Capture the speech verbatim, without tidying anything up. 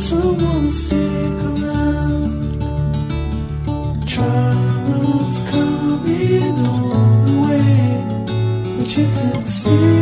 someone to stick around. Troubles coming on the way, but you can see